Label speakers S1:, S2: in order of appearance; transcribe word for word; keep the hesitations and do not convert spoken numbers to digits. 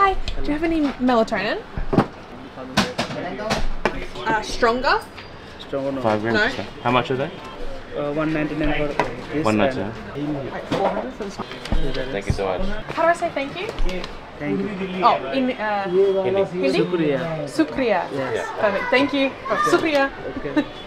S1: Hi. Do you have any melatonin? Uh, stronger?
S2: Stronger no.
S3: Five grams.
S1: No.
S3: So how much are they?
S2: Uh, one ninety-nine for this.
S3: One ninety-nine.
S1: Like four hundred for this one.
S3: Thank you so much.
S1: How do I say thank you?
S2: Thank you.
S1: Oh, in uh, Hindi?
S2: Shukriya.
S1: Sukriya.
S2: Yes.
S1: Perfect. Thank you. Oh, Sukriya.
S2: Okay.